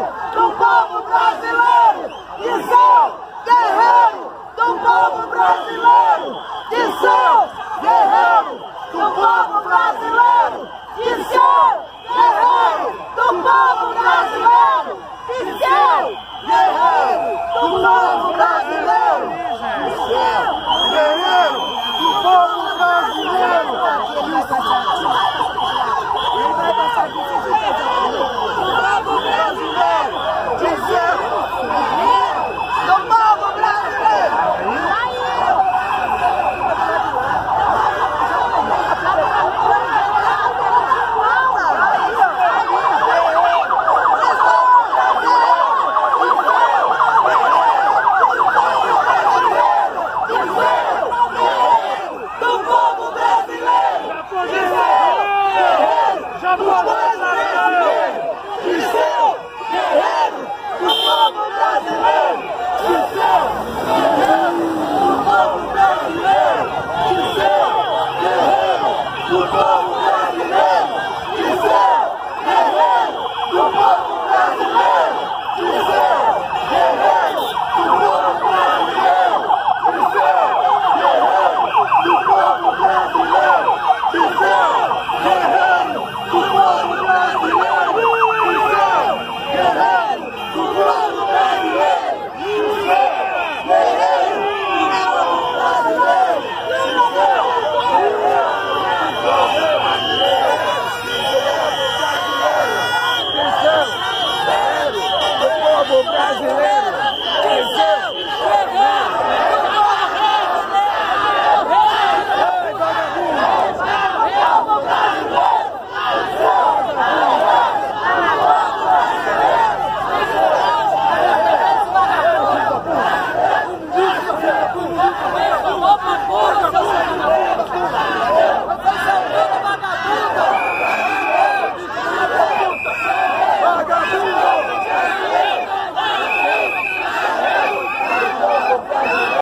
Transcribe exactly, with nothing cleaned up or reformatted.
do povo brasileiro, que sou guerreiro do povo brasileiro, que sou guerreiro do povo brasileiro, que sou guerreiro do povo brasileiro, que sou guerreiro do povo brasileiro, que sou guerreiro do povo brasileiro. Ele vai passar aqui, você fica do povo brasileiro, que sou guerreiro do povo brasileiro. Brasileiro!